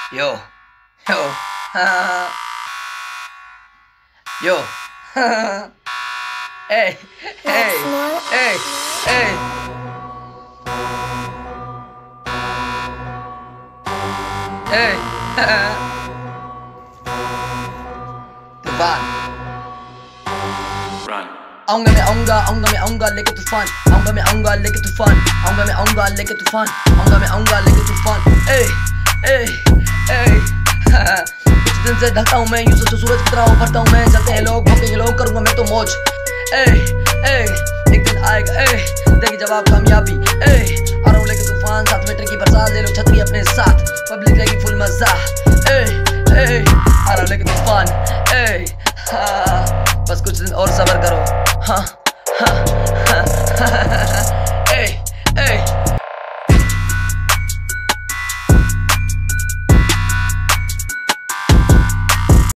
Yo, yo, yo, hey, hey, hey, hey, hey, Tufan. आऊंगा मैं आऊंगा लेके तूफान, आऊंगा मैं आऊंगा लेके तूफान, आऊंगा मैं आऊंगा लेके तूफान, आऊंगा मैं आऊंगा लेके तूफान। ए ए ए कुछ दिन से ढलता हूँ मैं, यूं तो सूरज की तरह उभरता हूँ मैं। चलते हैं लोग, भोंकेगी लोग, करूंगा मैं तो मौज। ए ए एक दिन आएगा देगी जवाब कामयाबी। आ रहा हूँ लेके तूफान, साथ में की बरसात, ले लो छतरी अपने साथ, पब्लिक लेगी फुल मजा। आ रहा हूँ लेके तूफान। बस कुछ दिन और सब्र करो। हाँ हाँ हाँ हाँ।